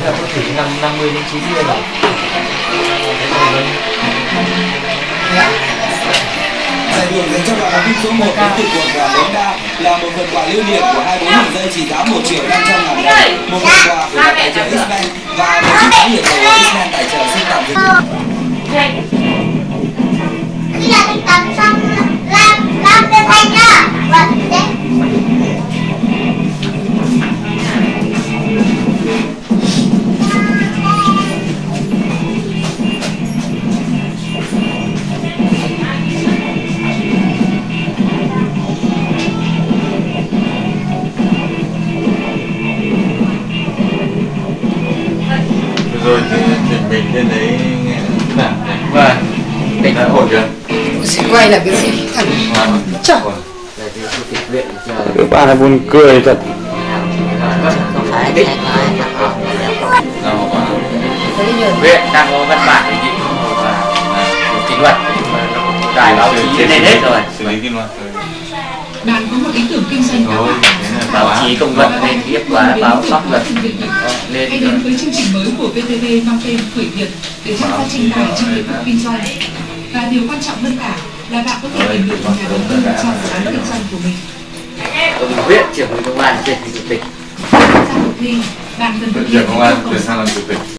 là có thể 50 đến 90 rồi. Giải thưởng dành cho đoàn học sinh số 1 đến từ quận Đoàn Đống Đa là một phần quà lưu niệm của 24 đường dây trị giá 1.500.000 đồng, một phần quà của nhà tài trợ X-Men và một chiếc áo hiệp của X-Men tài trợ xin tặng dịch. Khi là thực tập xong làm được thành nhá. Rồi thì mình trên đấy làm này. Vâng. Định đã ổn chưa? Quay là cái gì? Thật trời. Các bạn là buồn cười thật. Huyện đang có văn bản đề nghị kỷ luật đài báo chí lên hết rồi. Xử lý kỷ luật. Bạn có một ý tưởng kinh doanh Báo chí công luận lên viết quá báo pháp luật lên. hãy đến với chương trình mới của VTV mang tên Khởi Nghiệp để tham gia tranh tài trong lĩnh vực kinh doanh. Và điều quan trọng hơn cả là bạn có thể tìm được nhà đầu tư cho dự án kinh doanh của mình. Ông huyện trưởng công an trên chủ tịch. Tham gia cuộc thi, bạn cần thực hiện Trưởng công an chuyển sang làm chủ tịch.